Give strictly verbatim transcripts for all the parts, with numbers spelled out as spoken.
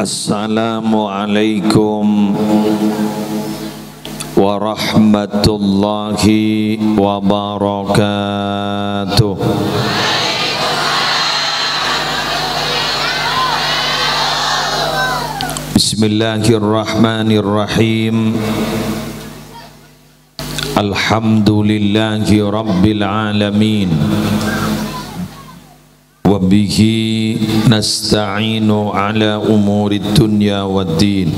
Assalamualaikum warahmatullahi wabarakatuh. Bismillahirrahmanirrahim. Alhamdulillahi rabbil alamin. Wabihi nasta'inu ala umuri dunya waddin.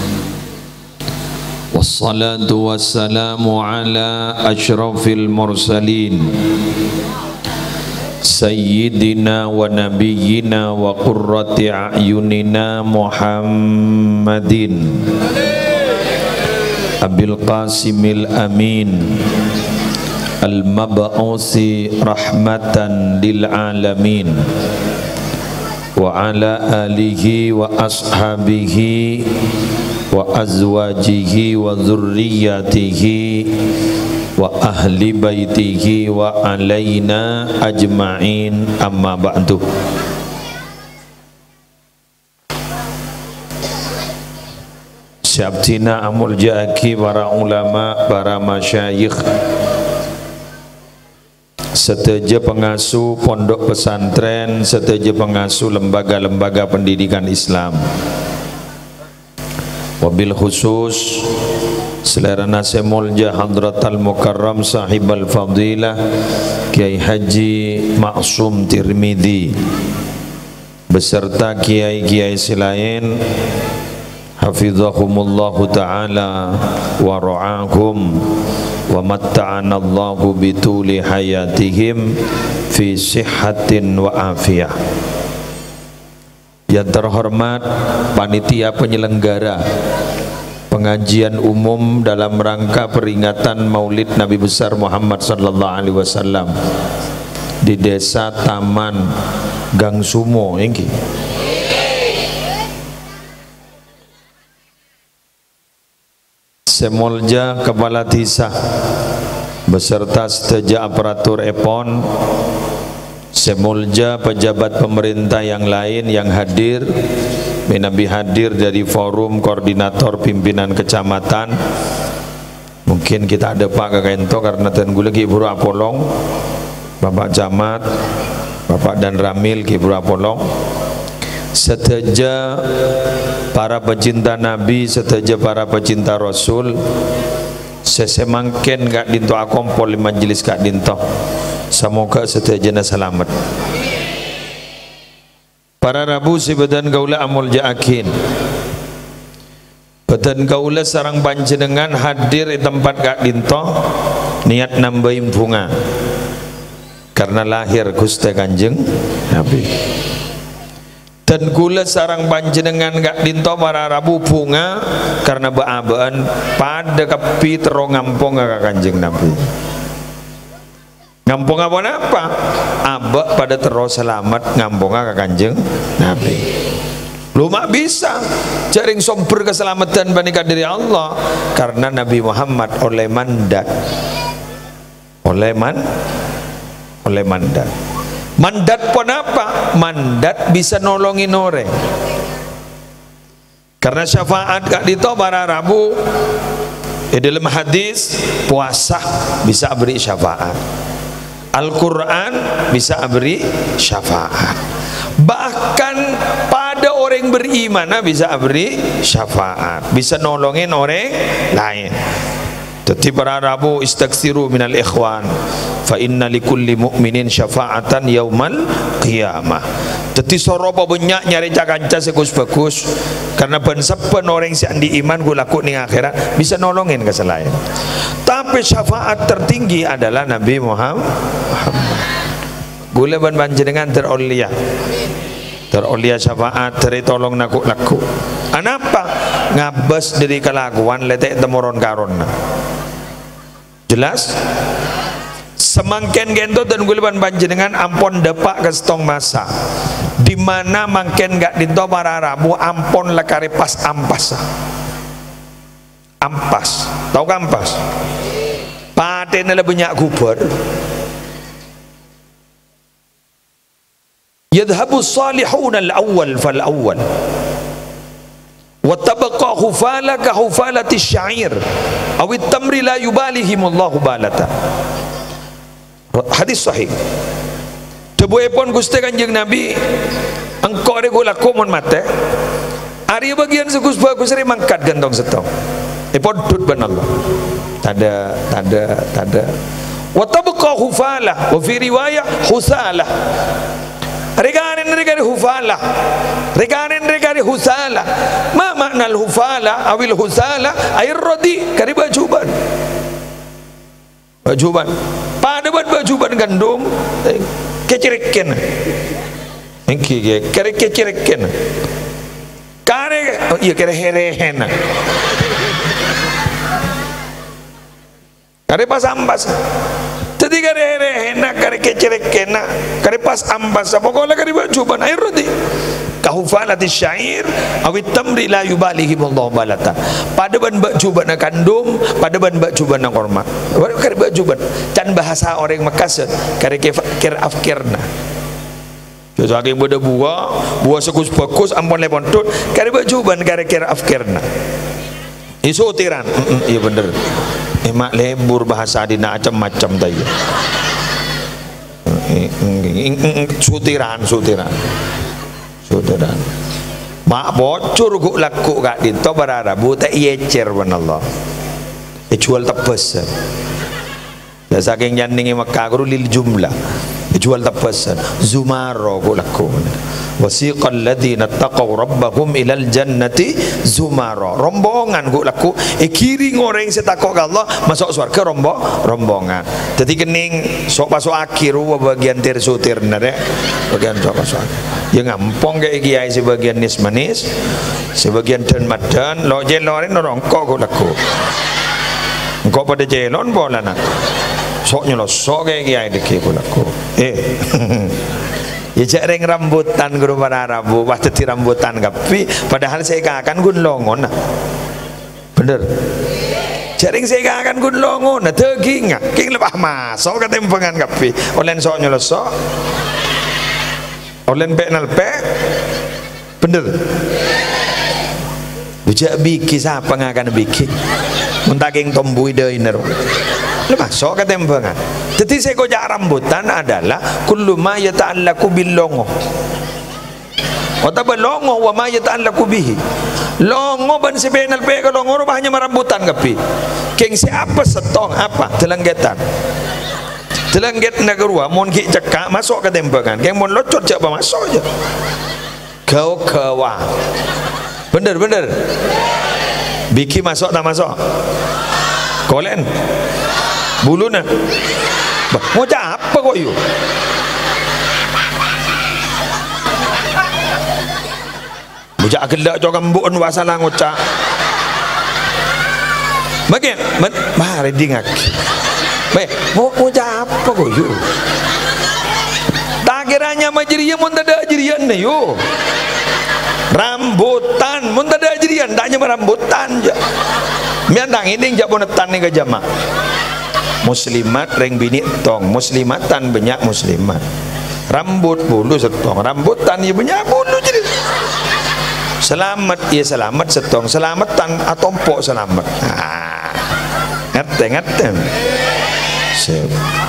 Wassalatu wassalamu ala ashrafil mursalin Sayyidina wa nabiyyina wa qurrati a'yunina Muhammadin Abil Qasimil Amin Al-Mab'usi rahmatan lil alamin wa ala alihi wa ashabihi wa azwajihi wa dzurriyyatihi wa ahli baitihi wa alaina ajma'in, amma ba'du. Syabtina amul jaki para ulama, para masyayikh, seteja pengasuh pondok pesantren, seteja pengasuh lembaga-lembaga pendidikan Islam, wabil khusus selera nasi mulja Hadratal Mukarram Sahibal Fadilah Kiai Haji Maksum Tirmidzi beserta kiai-kiai silain hafizahumullahu ta'ala wa ra'ahum wa matta'ana Allahu bituli hayatihim fi sihhatin wa afiyah. Yang terhormat panitia penyelenggara pengajian umum dalam rangka peringatan Maulid Nabi besar Muhammad sallallahu alaihi wasallam di Desa Taman Gang Sumo ini. Semolja Kepala Desa beserta seteja aparatur E P O N, semolja pejabat pemerintah yang lain yang hadir, menabi hadir dari forum koordinator pimpinan kecamatan. Mungkin kita ada Pak Kakento karena ten gula Ki Buru Apolong, Bapak Camat, Bapak Dan Ramil Ki Buru Apolong, seteja para pecinta Nabi, seteja para pecinta Rasul, sesemangken gak dinto akompol majelis gak dinto. Semoga setajana selamat. Para Rabu si badan kaula amul jaakin, badan kaula sarang panjenengan hadir di tempat gak dinto niat nambahin bunga karena lahir Gusti Kanjeng Nabi. Dan kula sarang panjenengan gak dinto para Rabu bunga karena beabaan pada kepi terong ngampung gak Kanjeng Nabi. Ngampung apa apa? Abak pada terus selamat ngampung gak Kanjeng Nabi. Lu mak bisa jaring sumber keselamatan banika dari Allah karena Nabi Muhammad oleh mandat, oleh man, oleh mandat. Mandat pun apa? Mandat bisa nolongin orang. Karena syafaat gak dito para Rabu di dalam hadis puasa bisa beri syafaat, Al-Quran bisa beri syafaat, bahkan pada orang beriman bisa beri syafaat, bisa nolongin orang lain. Jadi para Rabu istaghfiru minal ikhwan fa inna likulli mu'minin syafa'atan yaumal qiyamah. Jadi soropa banyak nyari cakanca segus bagus karena bensepen orang yang di iman gue laku nih akhirat bisa nolongin ke selain. Tapi syafaat tertinggi adalah Nabi Muhammad. Gula ban panjenengan terolia, terolia syafaat dari tolong nakuk laku. Anapa ngabas dari kelakuan letek temoron karona. Jelas? Semangken gento dan guliban panjenengan ampon depak ke setong masa di mana mangken gak dinto para Rabu ampon lekare pas ampas ampas tahu kan ampas paten ada banyak gubar yadhabu salihun al-awwal fal-awwal wa tabqa hufala ka hufalati syair awit tamri la yubalihimullahu balata. Hadis sahih. Tebuepon Gusti Kanjeng Nabi engkau rego laku mon mate ari bagian segus bagus ri mangkat gantong setong epon tut ban Allah tada tada tada wa tabqa hufala wa fi riwayah husala reganen regari hufala reganen regari husala ma makna al hufala awil husala air rodi kari bajuban bajuban pada buat bajuban gandum kecerekken engki ge kare kecerekken kare oh iya kare herehena kare pas ambas jadi kare herehena kare kecerekkena kare pas ambas pokoknya kare bajuban air rodi kahufalati syair awit tamri la yubalihimullahu balata pada ban bajuban kandum pada ban bajuban korma kare bajuban can bahasa orang Makassar kare kir afkirna saking beda buah buah sekus bagus ampun lepon tut kare bajuban kare kir afkirna isu tiran iya bener emak lebur bahasa dina macam-macam tadi sutiran sutiran sutiran mak bocor guk laku gak dinto bararabu tak yecer banallah e jual tebes ya saking nyaningi Mekah guru lil jumlah jual tepesan zumaro guk laku wasiqal ladzina taqaw rabbahum ilal jannati zumaro rombongan guk laku e kiri ngoreng setakok Allah masuk surga rombo rombongan jadi kening sok masuk akhir bagian tir sutir nare bagian sok masuk ya ngampong kayak kiai sebagian nis manis sebagian dan madan lo jelorin rongkok guk laku engkau pada jelon bola nak sok nyelosok kayak kiai deki guk laku eh ya jareng rambutan guru para Arabu pas jadi rambutan kapi padahal saya akan gun longon bener jareng saya akan gun longon nah daging king lebah masuk ke tempengan kapi olen sok nyelosok olen pe nalpe bener bijak biki siapa ngakan biki muntaging tombui deh nero lepas sok ke tempengan jadi saya kojak rambutan adalah kullu ma yata'allaku bil longo otaba longo wa ma yata'allaku bihi longo ban sebenal pe ka longo rupanya marambutan kapi keng siapa setong apa telenggetan telengget nagarua mon ki cekak masuk ke tempengan keng mon locot jak masuk aja kau kawa bener bener biki masuk tak masuk kolen buluna bah, mau apa kok yuk bujak gelak jauh kambun wasalah ngocak bagian mari dingak baik mau apa kok yuk tak kiranya majiriya mun tada ajirian nih yuk rambutan mun tada ajirian tak nyama rambutan aja miandang ini jak bonetan nih ke jamaah muslimat reng bini tong muslimatan banyak muslimat rambut bulu setong rambutan ya banyak bulu jadi selamat ya selamat setong selamatan atau pok selamat nah, ngerti ngerti sip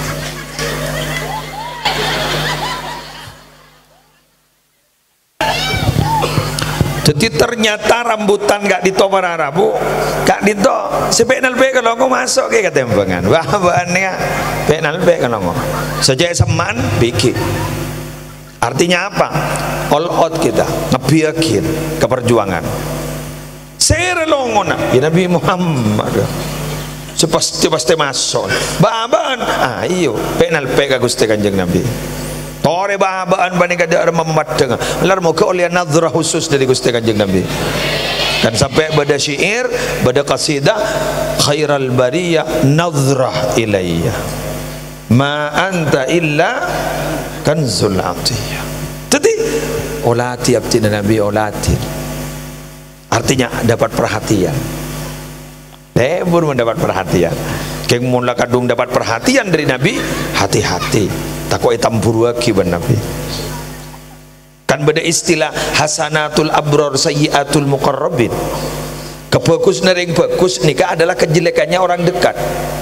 jadi ternyata rambutan gak dito para Arabu gak dito si penal pe kalau ngomong masuk ke ketempengan wah bahannya penal pe kalau ngomong sejak seman bikin artinya apa all out kita ngebiakin keperjuangan saya relongona ya Nabi Muhammad sepasti pasti masuk bahan ah iyo penal pe ke Gusti Kanjeng Nabi tore bahan bani kada memat dengan lar moga oleh nazrah khusus dari Gusti Kanjeng Nabi dan sampai pada syair pada qasidah khairal bariyah nazrah ilayya ma anta illa kanzul atiyah jadi olati abdi Nabi olati artinya dapat perhatian lebur mendapat perhatian keng mula kadung dapat perhatian dari Nabi hati-hati takut hitam buru lagi ban Nabi kan kan beda istilah hasanatul abror sayyiatul muqarrabin. Kebagus nering bagus nikah adalah kejelekannya orang dekat.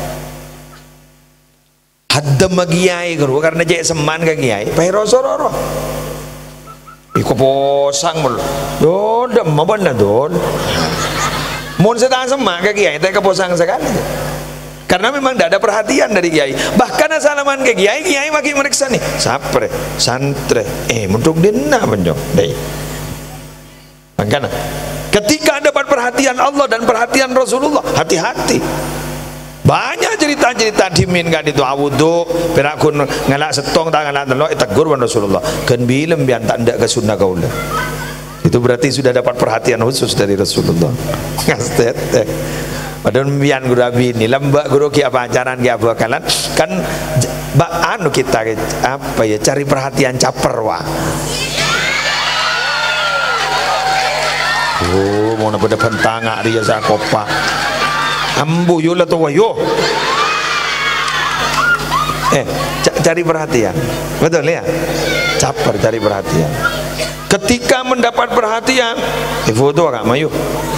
Hadam magiai guru karena jek seman ke kiai pai rosororo iku posang mul don dem mana don mun sedang semak ke kiai tapi keposang sekali karena memang tidak ada perhatian dari kiai. Bahkan salaman ke kiai kiai makin meriksa nih sapre santre eh untuk dina penjong deh makanya ketika dapat perhatian Allah dan perhatian Rasulullah hati-hati. Banyak cerita-cerita dimin kan itu awudu perakun ngalak setong tak ngalak telok tegur wan Rasulullah kan bilem bian tak ndak ke sunnah kaula. Itu berarti sudah dapat perhatian khusus dari Rasulullah. Ngastet padahal bian guru abi ini lembak guru ki apa ajaran ki apa kalan kan bak anu kita apa ya cari perhatian caper wah. Oh mau pada pentangak dia sa kopak ambu yo lah tu yo eh cari perhatian betul ya caper cari perhatian ketika mendapat perhatian eh foto agak mayu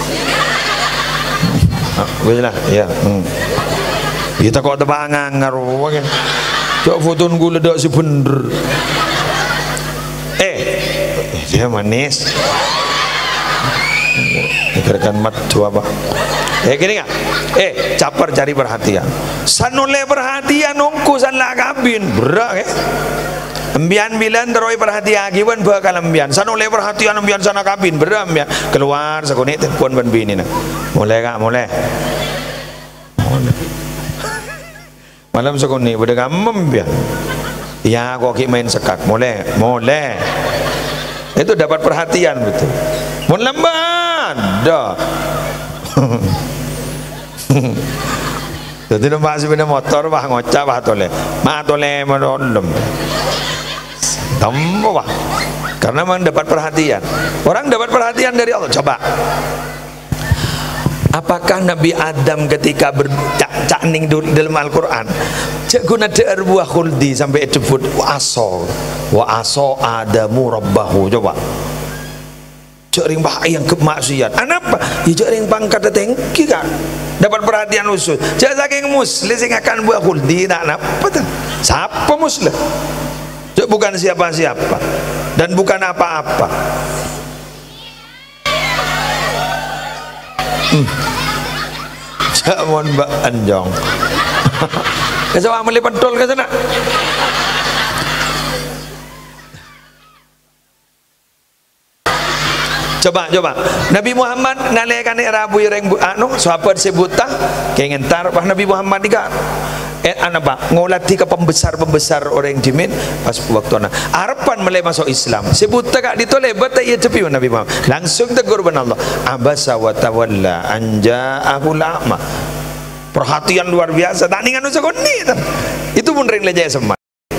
ah boleh lah ya hmm. kita kok tebangan ngaruh kan cok foto nunggu ledak si bener eh dia manis ikan mat coba eh gini nggak eh caper cari perhatian sanole perhatian nongku sanlah kabin berak eh embian bilan teroi perhatian giwan bakal embian sanole perhatian embian sana kabin berak embian keluar sekonik telepon ban bini nak mulai kak mulai malam sekonik udah kamu embian ya kok main sekak mulai mulai itu dapat perhatian betul mau lambat dah jadi numpak sepeda motor wah ngocak wah tole mak tole menolom tambah wah karena memang dapat perhatian orang dapat perhatian dari Allah. Coba apakah Nabi Adam ketika bercakning dalam Al-Quran cek guna de'er buah khuldi sampai disebut wa aso wa aso adamu rabbahu. Coba cek ring bah yang kemaksiat apa ya cek ring pangkat tengki kan dapat perhatian khusus cek saking muslim sing akan buah khuldi tak apa tuh siapa muslim cek bukan siapa-siapa dan bukan apa-apa hmm. cek mohon mbak anjong kesawa amali pentol ke sana coba coba Nabi Muhammad nalekan rabu yang anu sahabat sebuta kayak ngentar pas Nabi Muhammad juga eh apa ngolati ke pembesar-pembesar orang jimin pas waktu na harapan mulai masuk Islam sebuta kak ditoleh bata ia cepi Nabi Muhammad langsung tegur ban Allah abasa wa tawalla anja'ahul a'ma. Perhatian luar biasa tak ningan usah ni itu pun ring lejai seman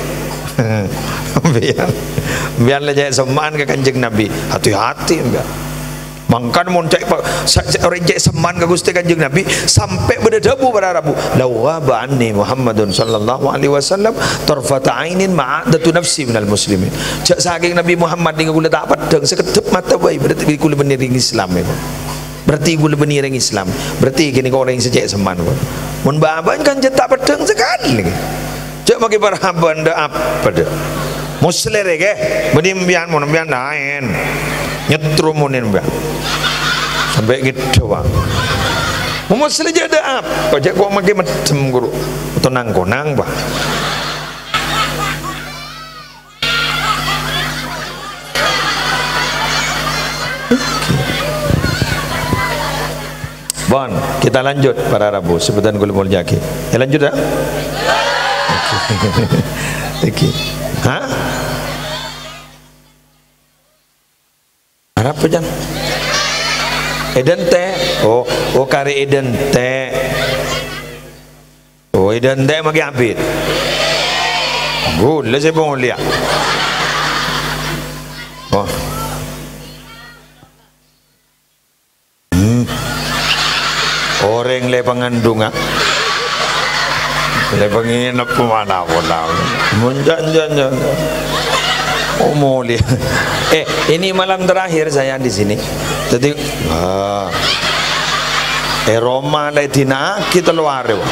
biar biar lejai seman ke kanjeng Nabi hati-hati biar mangkan mun cek orang cek seman ke Gusti kanjeng Nabi sampai berdebu pada Rabu lawaba anni Muhammadun sallallahu alaihi wasallam tarfata ainin ma'adatu nafsi minal muslimin cek saking Nabi Muhammad dengan gula tak padang sekedip mata bayi berarti gula beniring Islam itu berarti gula beniring Islam berarti kini kau orang sejak seman mun baban kan tak padang sekali cek bagi para hamba anda apa dah muslir ke benimbian mun bian lain nyetrumun mbak sampai gitu bang mau saja ada apa aja kok makin macam guru tenang konang bang bon kita lanjut para Rabu sebutan gulmul jaki ya lanjut ya oke oke hah apa jan eden teh oh oh kari eden teh oh eden teh magi abid gul saya mau lihat oh hmm. orang le pengandungan le penginap kemana pun lah munjan jan jan Oh mulia. Eh ini malam terakhir saya di sini. Jadi ah, eh Roma lagi tina kita luar yo.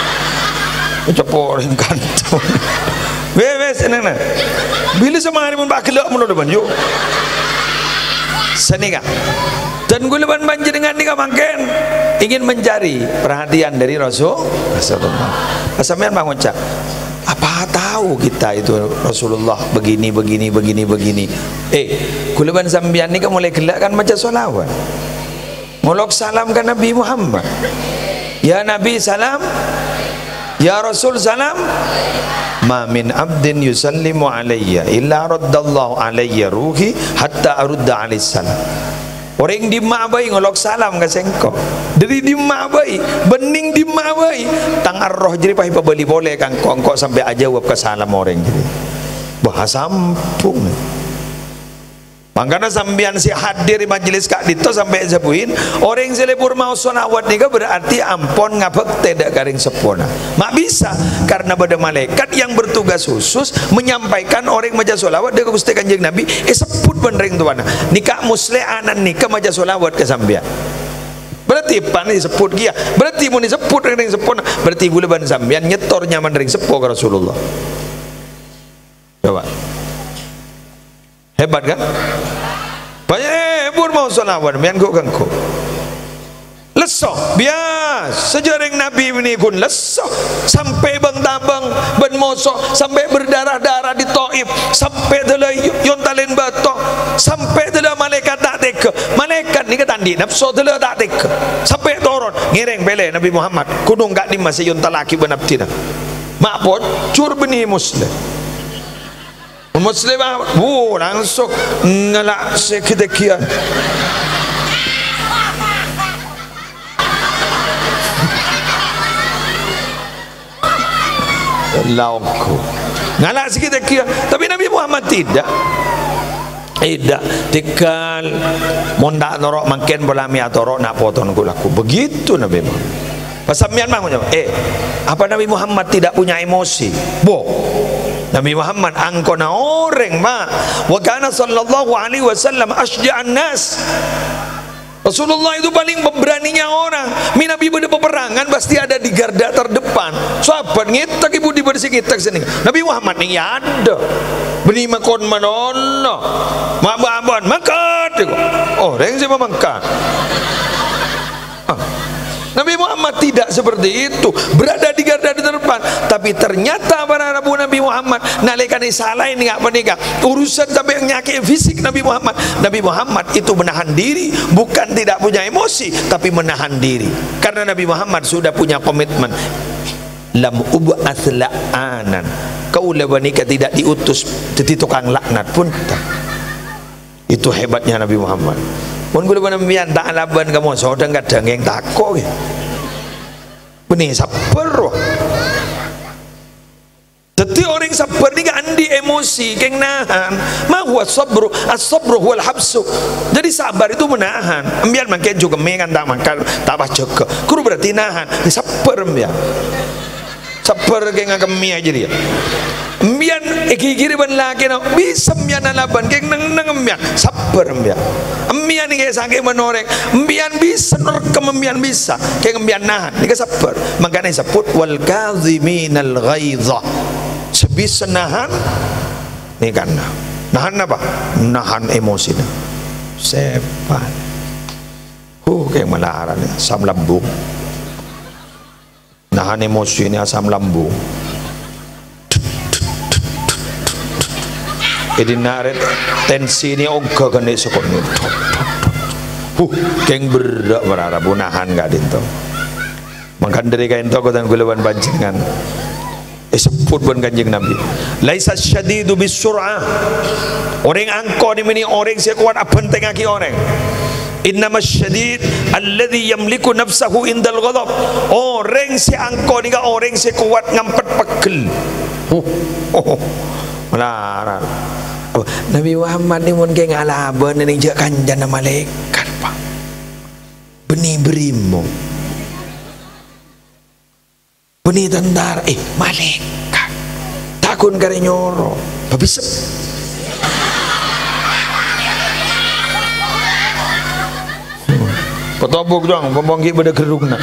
Cepor kantung. Wes senang na. Bila sama hari pun bakal lek mulut depan yo. Senika. Dan gulaban banjir dengan nika makin ingin mencari perhatian dari Rasul Rasulullah. Sampean bang ucap, apa tahu kita itu Rasulullah begini begini begini begini. Eh, gulaban sampean nika mulai gelak kan baca selawat. Mulak salam ke Nabi Muhammad. Ya Nabi salam. Ya Rasul salam. Ma min abdin yusallimu alayya illa raddallahu alayya ruhi hatta arudda alayhi salam. Orang di ma'bai ngolok salam ke sengkok. Dari di ma'bai, bening di ma'bai. Tangan roh jadi pahi pabeli boleh kan kok sampai aja jawab ke salam orang jadi. Bahasa ampun. Makanya sambian si hadir di majelis kak dito sampai sepuin orang selebur mau sonawat nika berarti ampon ngapek tidak garing sepona. Mak bisa karena pada malaikat yang bertugas khusus menyampaikan orang maja solawat dia gusti kanjeng Nabi eh seput benereng tuana nikah musle anan nikah maja solawat ke sambian. Berarti pan disebut dia. Berarti mun disebut ring sepona berarti gula ban sambian nyetor nyaman ring sepo ke Rasulullah. Coba. Hebat kan? Banyak pun mau solawat mian kok gangko. Leso bias sejarah Nabi ini pun leso sampai bang tabang ben mosok sampai berdarah-darah di Taif sampai telah yontalen batok sampai telah malaikat tak teka malaikat ni ketandi nafsu telah tak teka sampai turun ngireng bele Nabi Muhammad kudung gak di masih yontalaki benabtina mak bocor benih muslim Muslim bu langsung ngelak sekedekian lauku ngelak sekedekian tapi Nabi Muhammad tidak tidak tikal mondak norok makin bolami atau nak potong gulaku begitu Nabi Muhammad pasamian bangun eh apa Nabi Muhammad tidak punya emosi bo Nabi Muhammad angkona orang ma wa kana sallallahu alaihi wasallam asja'an nas. Rasulullah itu paling pemberaninya orang. Mi Nabi pada peperangan pasti ada di garda terdepan. Sahabat ngitak ibu di bersih ngitak sini. Nabi Muhammad ni ada. Beni makon manono. Mak babon makat. Oh, reng siapa mangkat? Ah. Nabi Muhammad tidak seperti itu berada di garda di depan tapi ternyata para Nabi Nabi Muhammad nalikan salah ini apa nikah urusan sampai nyakit fisik Nabi Muhammad Nabi Muhammad itu menahan diri bukan tidak punya emosi tapi menahan diri karena Nabi Muhammad sudah punya komitmen lam ub'ats la'anan kau lebanika tidak diutus jadi tukang laknat pun tak. Itu hebatnya Nabi Muhammad. Mun kula panambian tak laban kamu sodang kadang yang takok ge. Benih sabar. Jadi orang sabar ni andi emosi keng nahan. Ma huwa sabru, as-sabru huwal habsu. Jadi sabar itu menahan. Ambian makin juga mengan tak makan tak baca ke. Kuru berarti nahan. Sabar ambian. Sabar keng kami aja dia. Ambian ikikiri ban laki na bisa ambian alaban keng nang nang ambian sabar ambian. Ambian ni kaya sakit menorek. Ambian bisa norkam ambian bisa. Keng ambian nahan. Ni sabar. Makanya disebut wal kaziminal ghaidha. Sebisa nahan ni kan nahan apa? Nahan emosi na. Sepan. Huh keng malaharan asam lambung. Nahan emosi ni asam lambung. Jadi naret tensi ni ogah kena sokot ni. Huh, keng berak berarap nahan gak dinto. Mangkan dari kain toko dan gulawan bancingan. Eh sebut pun kanjeng Nabi. Laisa syadidu bisur'ah. Orang angko ni meni orang saya kuat apa tengaki orang. Innama syadid alladhi yamliku nafsahu indal ghadab. Orang si angko ni ka orang si kuat ngampet pegel. Oh, oh, melarang. Oh, Nabi Muhammad ni mun keng alaban ni jak kanjana malaikat pak. Benih berimo. Benih tentara eh malaikat. Takun kare nyoro. Babis Petobok dong, pembongki pada gerung nak.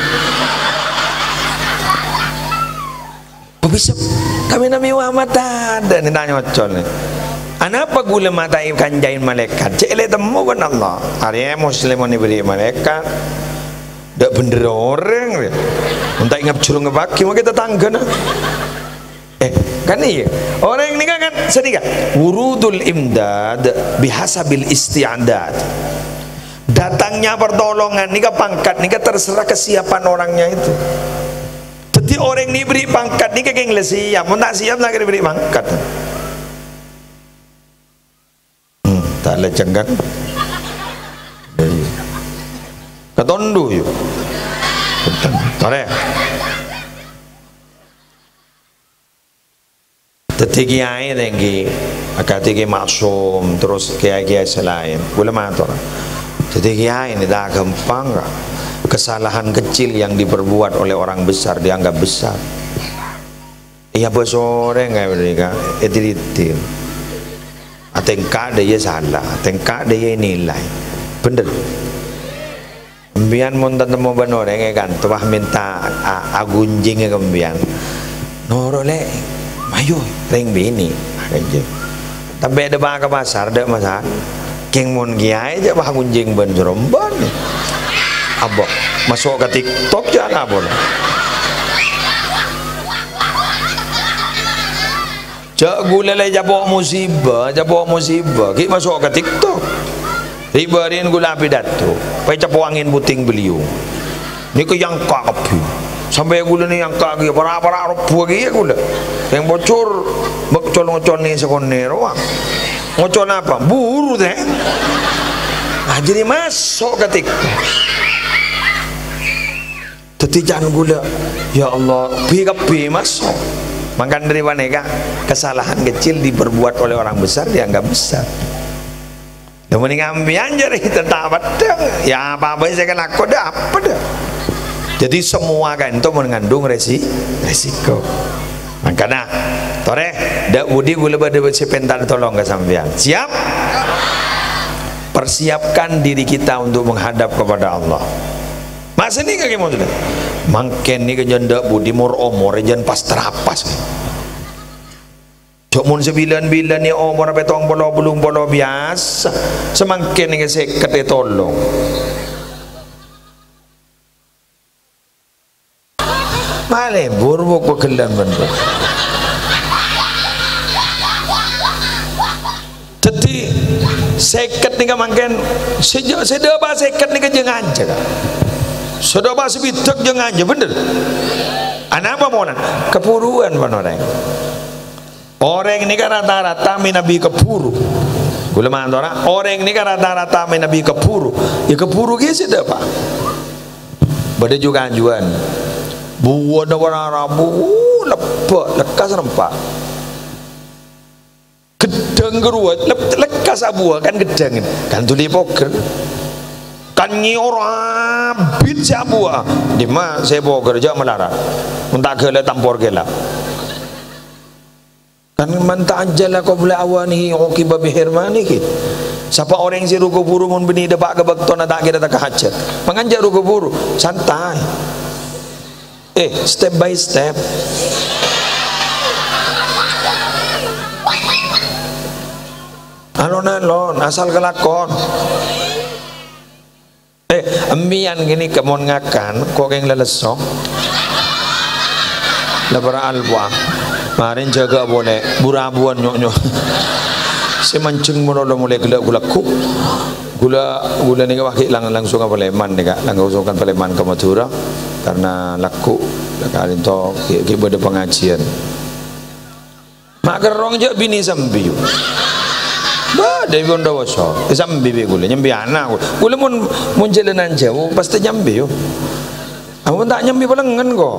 Bisa kami nami Muhammad ada ni tanya ocol ni. Anapa gula matai kanjain malaikat? Cele temu kan Allah. Hari Muslim ni beri malaikat. Dak bener orang. Entah ingat curung ngebaki mau kita tangga na. Eh kan iya. Orang ni kan sedih kan. Wurudul imdad bihasabil isti'adad. Datangnya pertolongan ni kan pangkat ni kan terserah kesiapan orangnya itu. Jadi orang ni beri pangkat ni kan yang siap, mau tak siap nak beri pangkat. Hmm, tak leceng kan? Ketondu yuk. Tore. Teti kiai tinggi, akati kiai maksum, terus kiai-kiai selain. Boleh matur. Teti kiai ini dah gampang tak? Kesalahan kecil yang diperbuat oleh orang besar dianggap besar. Iya besore nggak mereka, etiritil. Atengkak dia salah, atengkak dia nilai, bener. Kembian mun tentang mau benoreng kan, tuah minta agunjing kembian. Norole, mayu, ring bini, aja. Tapi ada bahasa pasar, ada masalah. Keng mun kiai aja bah agunjing ben jeromban. Abah masuk ke TikTok jangan apa cak gula leh jabok musibah jabok musibah kita masuk ke TikTok ribarin gula pidato pai capo angin puting beliung ni ke yang kapi sampai gula ni yang kaki para-para rupu lagi gula yang bocor ngocol-ngocol ni sekoner wang ngocol apa buru teh nah jadi masuk ke TikTok. Teti jangan gula, ya Allah, pi pi masuk. Makan dari mana kak? Kesalahan kecil diperbuat oleh orang besar dianggap besar. Namun ngambian jadi tetap ada. Ya apa apa saya kan aku dah apa dah. Jadi semua kan itu mengandung resi resiko. Makanya, tore, dak budi gula pada sepentar tolong ke sampean. Siap? Persiapkan diri kita untuk menghadap kepada Allah. Masa ni kaki mau sudah, mangken ni kejanda budi mor omor jan pas terapas. Cok mun sembilan bilan ni omor betong bolo belum bolo biasa, semangken ni kesek kete tolong. Male buruk kekelan bentuk. Jadi seket ni kamangken sejak sejak apa seket ni kejengan aja. Sudah bahasa bidak jangan aja bener. Anak apa mau nak? Kepuruan mana orang? Orang ini kan rata-rata nabi kepuru. Gula mana orang? Orang ini kan rata-rata nabi kepuru. Ya kepuru gitu sudah apa? Bade juga anjuan. Buat orang Arabu lepas lekas rempak. Gedeng geruat lekas abu kan gedeng kan tuli poker. Kan orang bit siapa di mana saya bawa kerja melarang untuk gelap tampor gelap kan mentah anjala kau boleh awani oki babi hermani ki siapa orang yang siru kuburu mun bini depak ke bakton tak kira tak hajat menganjar kuburu santai eh step by step alon-alon asal kelakon. Eh, ambian gini kemon ngakan, kok yang lelesok, lebara alwa, marin jaga boleh, burabuan nyok nyok, si mancing mono mulai gula gula kuk, gula gula ni kawaki lang langsung ke Paleman ni kak, langsung kan Paleman ke Madura, karena laku, kali itu kita ada pengajian, mak gerong je bini sambil. Bah, dari bondo wasok, sambil begule, nyambi anak, gule mun mun jalanan jauh, pasti nyambi yo. Aku tak nyambi palengan kok.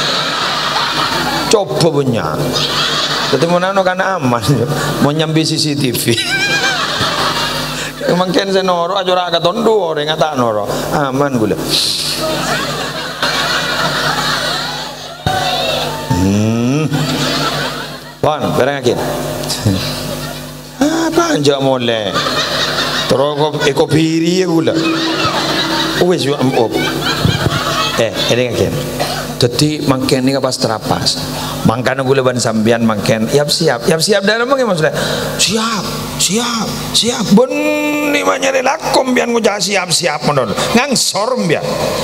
Coba punya. Jadi mau nano kan aman, mau nyambi C C T V. Mungkin saya noro, aja orang kata tondo, orang kata noro, aman gule. Hmm, pon, berang yakin. Apa anjak molek terus eko piri ya gula wis yo om. Eh, ini kan. Jadi mangken ini pas terapas. Mangkana gula ban sambian mangken. Yap siap, yap siap dalam bagaimana maksudnya? Siap, siap, siap. Ben ni manyare lakom bian nguja siap siap menon. Ngangsor bian.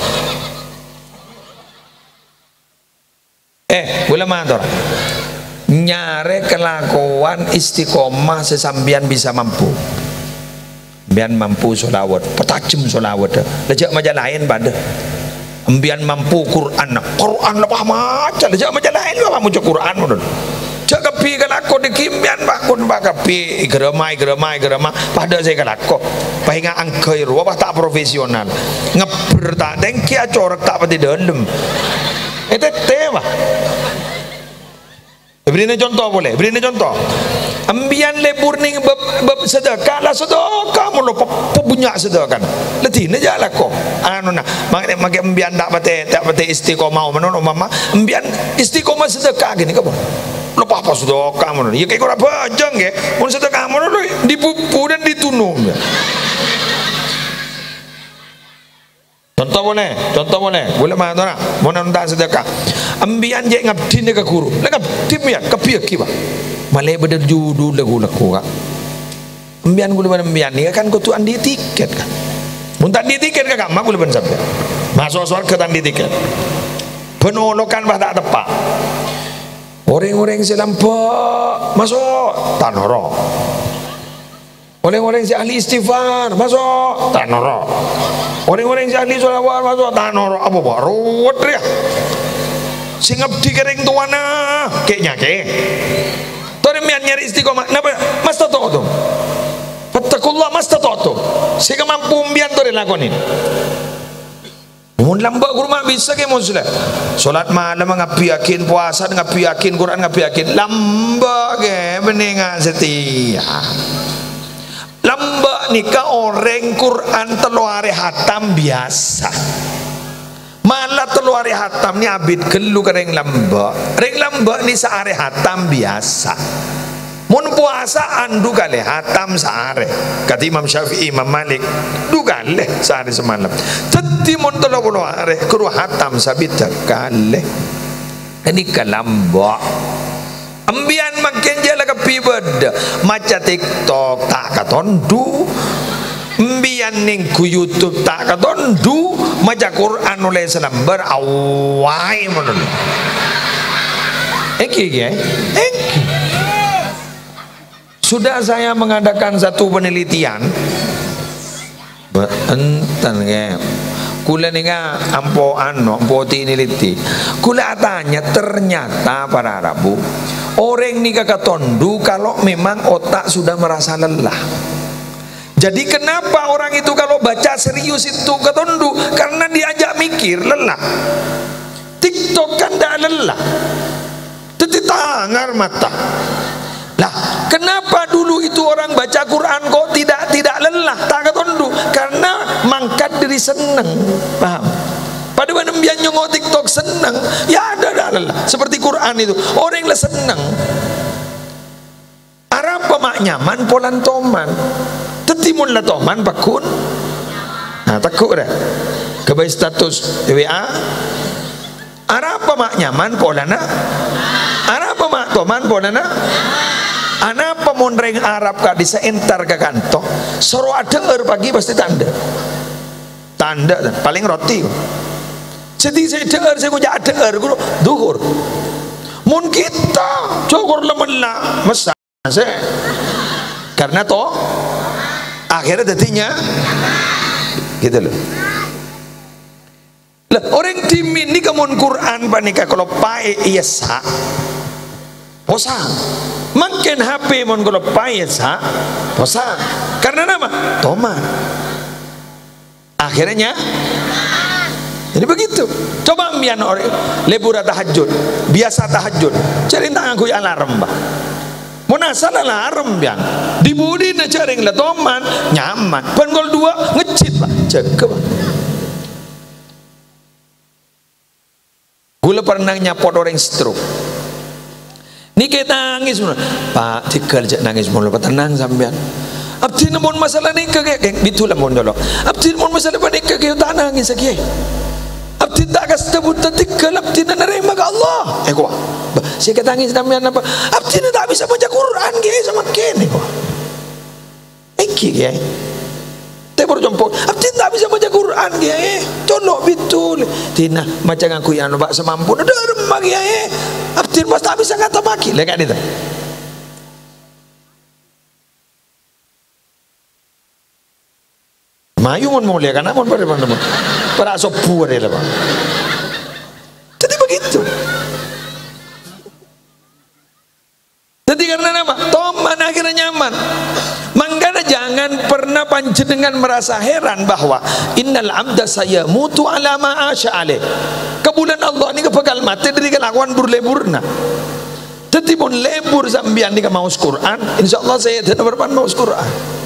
Eh, gula mantor. Nyare kelakuan istiqomah sesambian bisa mampu. Bian mampu solawat, petajem solawat. Lejak maja lain pada. Ambian mampu Quran, Quran lepas macam, lejak maja lain lepas muncul Quran modon. Jak kepi kelako dikimbian bakun bak kepi geremai geremai geremai. Pada saya kelako, pahinga angkai ruah tak profesional. Ngeber tak dengki acorek tak pati dalam. Itu tema. Beri contoh boleh, beri contoh. Ambian lebur ning bab, bab sedekah lah sedekah mulu punya sedekah. Letih ne jala ko. Anu nah, mak mak ambian tak pate tak pate istiqomah menon mama. Ambian istiqomah sedekah gini kapan? Lepas apa sedekah menon. Ya kayak ora bajang ya. Mun sedekah menon dipupu dan ditunung. Contoh boleh, contoh boleh. Boleh mana tu nak? Mau nak sedekah. Ambian je ngabdi ni ke guru. Lagi ngabdi ya, kepiak kiba. Malay berdar judul lagu lagu kak. Ambian gula ban ambian ni kan kau tu andi tiket kan. Muntan di tiket kakak mak gula ban sampai. Masuk surga tan di tiket. Penolokan bah tak tepat. Orang-orang selampak masuk tanoro. Orang-orang si ahli istighfar masuk tanoro. Orang-orang si ahli solawat masuk tanoro. Apa buat ruwet dia? Si ngabdi kering tuana kayaknya ke. Tori mian nyari istiqomah. Napa? Mas tato tu. Fattakullah mas tato tu. Si kemampu mian tori lakonin. Mun lambak kurma bisa ke muslim. Solat malam ngapi yakin, puasa ngapi yakin, Quran ngapi yakin. Lambak ke beningan setia. Lambak nikah orang Quran telu hari hatam biasa. Malah telu hari hatam ni abid kelu ke ring lambak. Ring lambak ni sehari hatam biasa. Mun puasa andu kali hatam sehari. Kata Imam Syafi'i, Imam Malik, du kali sehari semalam. Jadi mun telu puluh hari kuru hatam sabit kali. Ini kelambak. Ambian makin jala ke pibed maca TikTok tak katondu. Ambian ning ku YouTube tak katondu. Maca Quran oleh selambar awai menun. Eki ya, eki. Sudah saya mengadakan satu penelitian. Enten ya. Kula ninga ampo ano ampo tiniliti. Kula tanya ternyata para Arabu orang ni kakak tondu kalau memang otak sudah merasa lelah. Jadi kenapa orang itu kalau baca serius itu ketondu? Karena diajak mikir lelah. TikTok kan dah lelah. Teti tangar mata. Lah, kenapa dulu itu orang baca Quran kok tidak tidak lelah, tak ketondu? Karena mangkat diri senang, paham? Pada mana biar nyongok TikTok senang, ya ada dah lelah. Seperti Quran itu, orang yang senang. Arab pemak nyaman polan toman, tetimun lah toman bakun. Nah takut dah. Kebai status W A. Arab pemak nyaman polana. Arab pemak toman polana. Anak pemonreng Arab kak bisa entar ke kantor suruh ada pagi pasti tanda tanda paling roti. Jadi saya dengar saya ngujak dengar guru duhur mun kita cukur lemelah mesra saya karena toh akhirnya jadinya gitu loh. Lah orang dimin ni kemun Quran panika kalau pae iasa posa makin H P mon kalau paisa posa karena nama toman akhirnya jadi begitu. Coba ambian orang lebur tahajud biasa tahajud cari tangan kui alarm bah munasal alarm biang dibudi na cari ngela toman nyaman penggol dua ngecit bah cek bah. Gula pernah nyapot orang stroke. Ni kita nangis Pak, tiga aja nangis mulu, tenang sampean. abdi namun masalah ni kagak bitulah mon dolo abdi namun masalah ni kagak tak nangis lagi abdi tak kas tabut tatikal abdi na nerima ke Allah eh gua saya kata nangis namanya apa abdi na tak bisa baca Quran ge sama kene gua iki ge tebor jompo abdi tak bisa baca Quran ge colok bitul tina macam aku yang bak semampu ada remah ge abdi mas tak bisa kata maki lek ada mayu mon mulia kan mon pada mana mon para sopu ada lah jadi begitu jadi karena apa toman akhirnya nyaman makanya jangan pernah panjenengan merasa heran bahwa innal abda saya mutu ala ma asya alaih kebulan Allah ini kepegal mati dari kelakuan berleburna jadi pun lebur sambian ni mau Quran insyaallah saya tidak berpan mau Quran.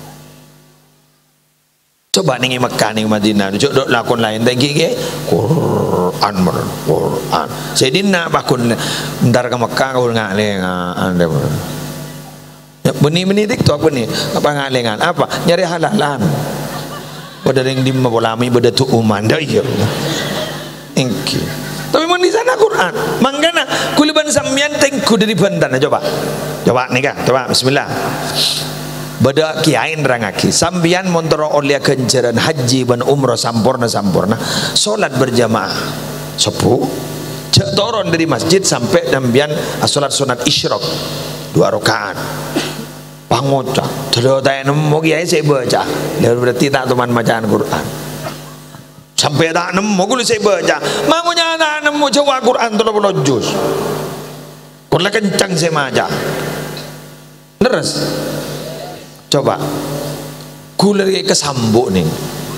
Coba nih Mekah nih Madinah, coba lakon lain lagi ke Quran mer Quran. Sedina bakun ntar ke Mekah kau ngaleng anda. Benih-benih TikTok benih apa ngalengan apa nyari halalan. Pada yang di mabolami pada tu uman dah iya. Engki. Tapi mau di sana Quran. Mangkana kuliban sambian tengku dari bandana coba. Coba nih kan, coba Bismillah. Bada kiai nerangaki sambian montoro oleh kenjaran haji dan umrah sampurna sampurna solat berjamaah sepuh cek turun dari masjid sampai sambian solat sunat isyraq dua rakaat pangoca terus tanya nemu kiai saya baca lalu berarti tak teman bacaan Quran sampai tak nemu kulo saya baca mangunya tak nemu coba Quran tiga puluh juz kulo kencang saya baca terus coba kula ke sambuk nih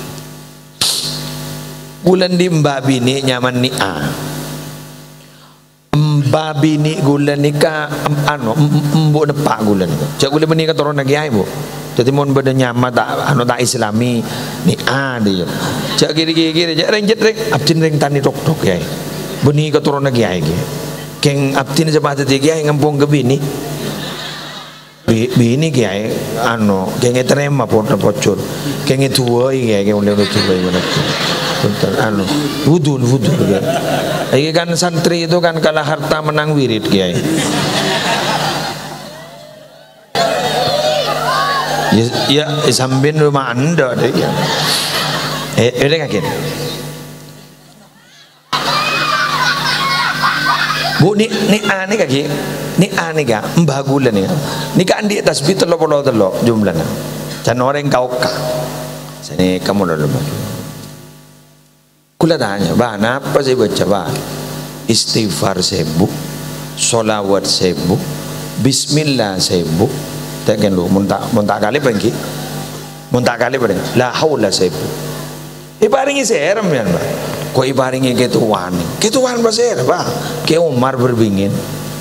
bulan di mbak bini nyaman ni a mbak bini gula nikah anu mbok nepak gula nih cak gula bini turun lagi ay bu jadi mon beda nyaman tak anu tak islami ni a dia cak kiri kiri kiri cak renjet reng abdin reng tani tok tok ya bini turun lagi ay keng abdin sebab tadi ay ngampung ke bini bini kiai anu kenge terima porta pocor kenge tua kiai kenge udah tua mana betul anu wudhu wudhu kiai kan santri itu kan kalah harta menang wirid kiai ya ya sambin rumah anda deh ya eh udah kaget bu ni ni aneh kaki ni aneh ga mbagulan ni ni kan di tasbih telo polo telo jumlahnya dan orang kau kah sini kamu lalu kula tanya bah apa saya baca bah istighfar sebu solawat sebu bismillah sebu tak kan lu muntah muntah kali pergi muntah kali pergi la haula sebu ibaringi seram ya bah kok ibaringi ketuan ketuan bahasa apa ke Umar berbingin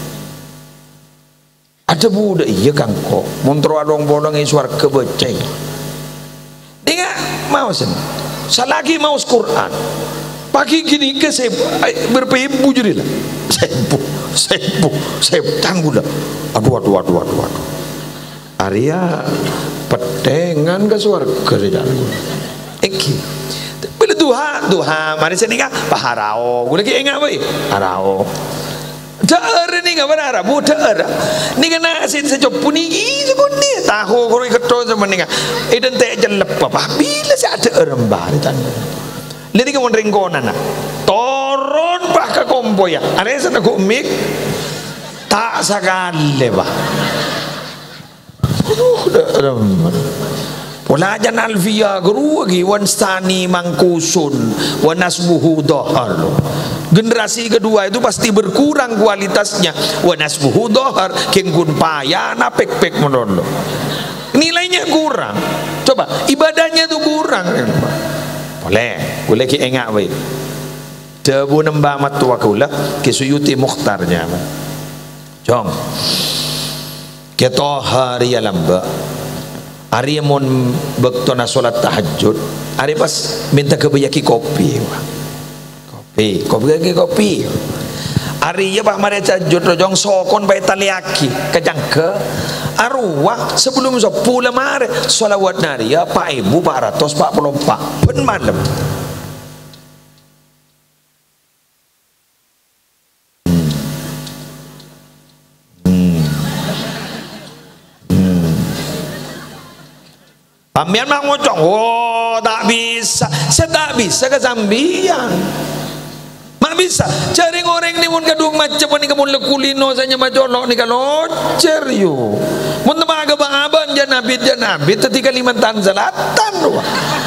ada budak iya kang kok montro adong bodong iswar kebecai dia mau sen salagi mau Quran pagi gini ke saya berpebu jadi lah sebu sebu sebu tangguh lah aduh aduh aduh aduh aduh Arya petengan ke surga di dalam iki bila duha duha mari sini kan paharao gue lagi ingat boy harao dah ni kan benar bu dah ni kan asin sejauh punigi sebundi tahu kalau ikut terus sebundi kan idan tak jelek apa bila saya ada rembah di tanah lihat kan mondring konan turun bah ke kompo ya ada sana komik tak sekali bah aduh dah rembah walajan alfiya gerugi wanstani mangkusun wanasbuhu dohar generasi kedua itu pasti berkurang kualitasnya wanasbuhu dohar kenggun payana pek-pek menolong nilainya kurang coba ibadahnya itu kurang boleh boleh ki engak baik debu nembah matua kula kisuyuti mukhtarnya jom ketohari ya lamba hari mon bektona solat tahajud hari pas minta kebayaki kopi kopi kopi lagi kopi hari ya pak mari tahajud rojong sokon bayi taliaki kejangke arwah sebelum sepuluh mare salawat nari ya pak ibu pak ratus pak puluh empat ben malam. Ambian mak ngocong, oh tak bisa, saya tak bisa ke sambian, mak bisa. Cari orang ni mun kadung macam ni kamu lekulino saja majolok ni kalau cerio, mun temaga bangaban janabit janabit ketika Kalimantan Selatan doa.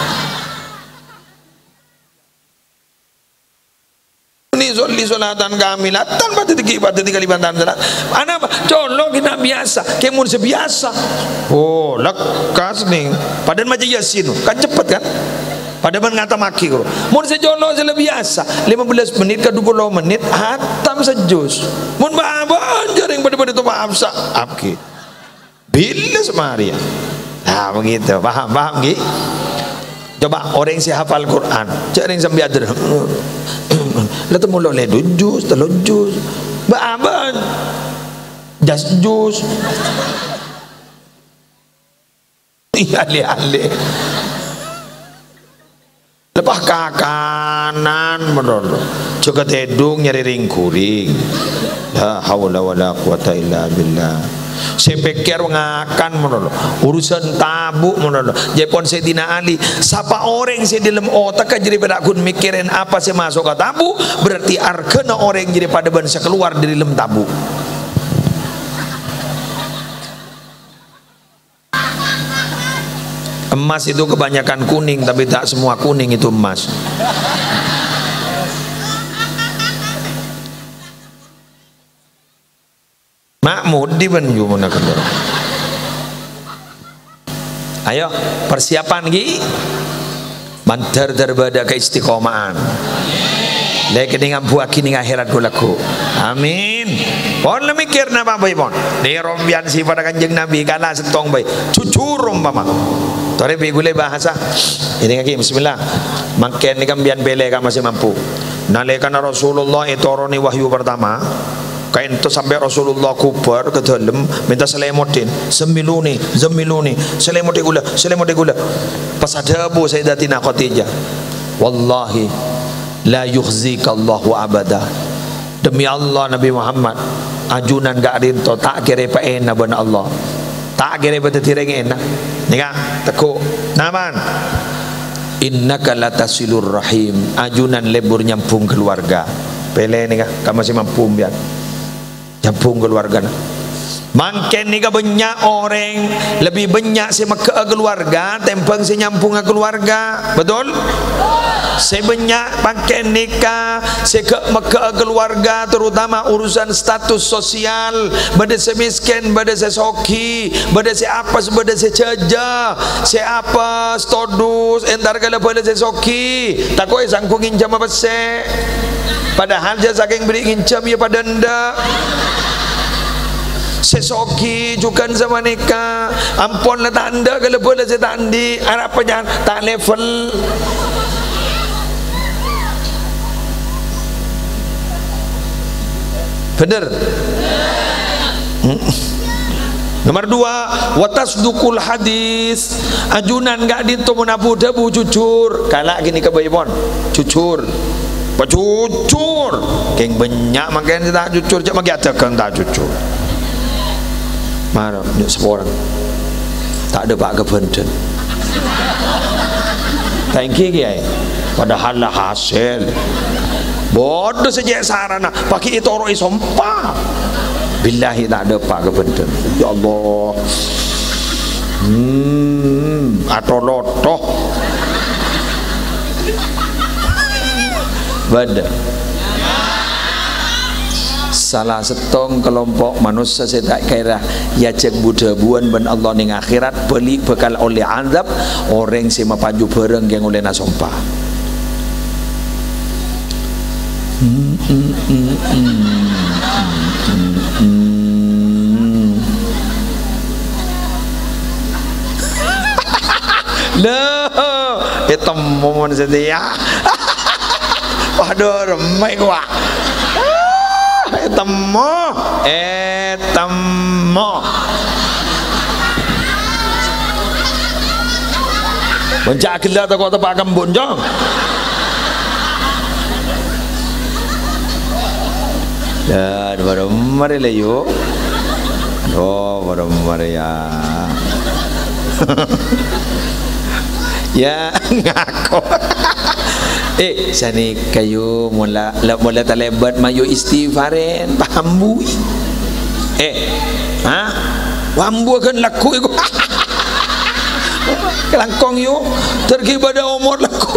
Ni soli solatan kamilatan pada tiga pada tiga Kalimantan Selatan. Anak colok kita biasa, kemun sebiasa. Oh, lekas nih. Padahal macam Yasin, kan cepat kan? Padahal ngata maki kro. Mun sejolok sele biasa, lima belas menit ke dua puluh menit hatam sejus. Mun baban jaring pada pada tu maaf sa apki. Bila semaria. Nah, begitu. Paham, paham nggih? Coba orang yang hafal Quran, jaring sambil ada. Lalu mula le jus, telur jus, baban, jas jus, iya le ale, lepas kakanan menurut, juga tedung nyari ring kuring, la haula wala quwata illa billah. Saya pikir ngakan menurut urusan tabu menurut Jepon Sayyidina Ali siapa orang saya dalam otak jadi pada aku mikirin apa saya masuk ke tabu berarti arkena orang jadi pada bangsa keluar dari dalam tabu. Emas itu kebanyakan kuning tapi tak semua kuning itu emas. Makmud di Banyu menakan dorong. Ayo persiapan gi, mantar terbada keistiqomahan. Lagi dengan buah kini akhirat gulaku. Amin. Pon lemikir napa boy pon. Di rombian si pada kanjeng Nabi kala setong boy. Cucur rombama. Tore bi gule bahasa. Ini lagi bismillah. Makin ni kambian bele kan masih mampu. Nalekana Rasulullah itu oroni wahyu pertama. Kain itu sampai Rasulullah kubar ke dalam minta selemotin semiluni zemiluni selemoti gula selemoti gula pas ada Abu Sayyidatina Khadijah wallahi la yukhzika Allahu abada demi Allah Nabi Muhammad ajunan gak rinto tak kira pa enak ban Allah tak kira pa tireng enak nika teku naman innaka latasilur rahim ajunan lebur nyampung keluarga pele nika kamu masih mampu biar nyampung keluarga. Mungkin ni banyak orang lebih banyak si ke keluarga tempeng si nyampung ke keluarga, betul? Si banyak pakai nikah si ke ke keluarga terutama urusan status sosial, bade si miskin, bade si soki, bade si apa, bade si ceja, si apa stodus, entar kalau bade si soki, tak kau sangkung injam apa se? Padahal dia saking beri ngincam ya pada ndak sesoki juga sama nikah ampun lah tanda kalau boleh saya tandi harap penyan tak level bener nomor dua watasdukul hadis ajunan gak dintu menabu debu jujur kalak gini kebayipon jujur jujur keng banyak makanya tak jujur cak magi ada kang tak jujur marah ni seorang tak ada pak kebenten thank you kiai padahal lah hasil bodoh sejak sarana pakai itu orang isompa billahi tak ada pak kebenten ya Allah hmm atau lotoh bada salah setong kelompok manusia saya tak kira ya cek buddha buan ben Allah ning akhirat beli bekal oleh azab orang si mapaju bareng yang oleh nasompah hmm, hmm, hmm, hmm, hmm, hmm. Loh itu momen setia waduh remai gua etamo etamo Mencak gelar tak kau tempat kembun jom. Dan baru mari leyo. Oh baru mari ya. Ya ngaku. Eh sani kayu mula mula terlebat mayu istighfarin paham bui. Eh ha wambu kan laku iku. Kelangkong yo tergi pada umur laku.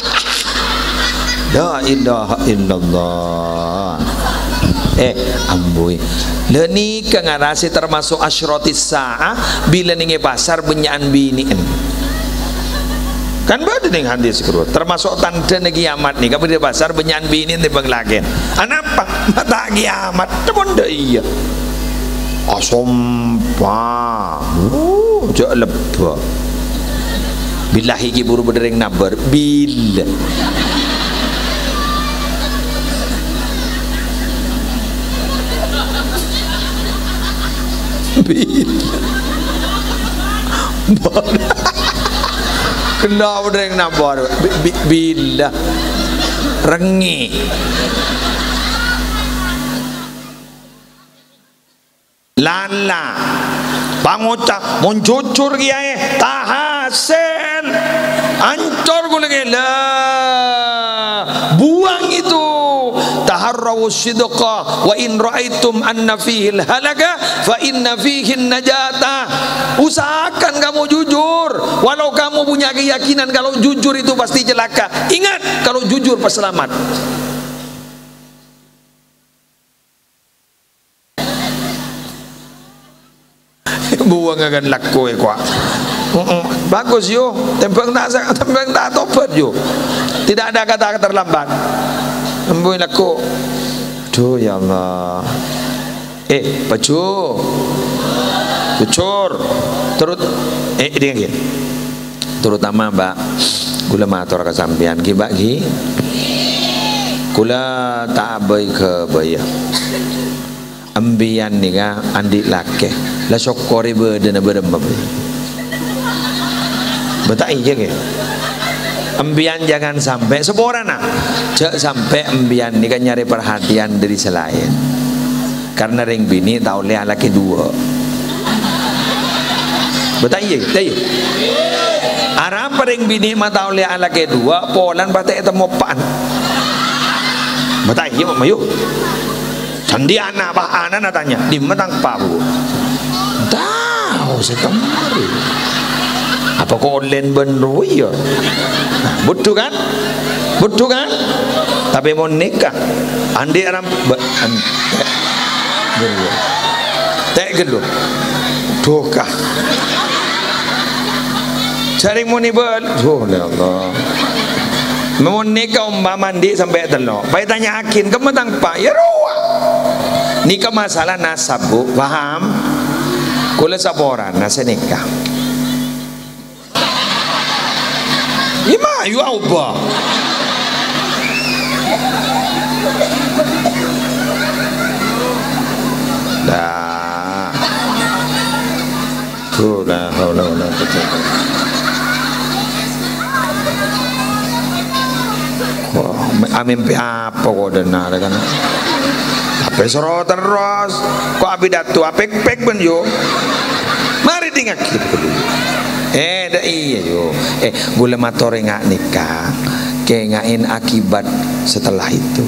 La ilaha illallah. Eh amboi le ni ka ngarasi termasuk asyratis saah bila ninge pasar benyaan binian kan bade ning hadis kru termasuk tanda kiamat ni kamu di pasar benyaan bini di banglagen anapa mata kiamat temen dah iya asompa uh jak lebah billahi ki buru bedereng nabar bila bila kena berdeng nabar bila rengi lala pangucap muncur kiai tahasen ancor gue lagi lah buang itu taharrawu sidqa wa in ra'aitum anna fihi halaka fa inna fihi najata. Usahakan kamu jujur walau kamu punya keyakinan kalau jujur itu pasti celaka. Ingat kalau jujur pas selamat. Buang akan laku eh kuat. Bagus yo, tempeng tak tempeng tak tobat yo. Tidak ada kata terlambat. Amboi laku. Aduh ya Allah. Eh, pacu. Kucur. Terus eh dengan gini. Terutama Mbak kula matur ka sampean ki Mbak ki. Kula tak abai ke baya. Ambian ni ka andi lake. La syokori bedena beremam. Betai je ke. Ambian jangan sampai seborana. Cek sampai ambian ni kan nyari perhatian dari selain. Karena ring bini tahu lihat laki dua. Betul ya, betul ya. Arab ring bini mata oleh laki dua, polan batik temu pan. Betul ya, Mayu. Candi anak bah anak natanya di matang pabu. Tahu setemari. Apa kau online bener ya? Betul kan? Betul kan? Tapi mau nikah, andi aram, tak gelo, dokah. Cari mau nibel, oh ya Allah. Mau nikah umpah mandi sampai telok. Baik tanya akin, kamu tang pak, ya roa. Nikah masalah nasab bu, paham? Kula saboran nasa nikah. Ima, you apa? Dah. Tu dah, haula wala quwwata. Wah, amin pe apa kau dengar kan? Apa soro terus? Kau abi datu, apek pek pun yo. Mari tinggal kita dulu. Eh, dah iya yo. Eh, gula motor ngak nikah, kengain akibat setelah itu.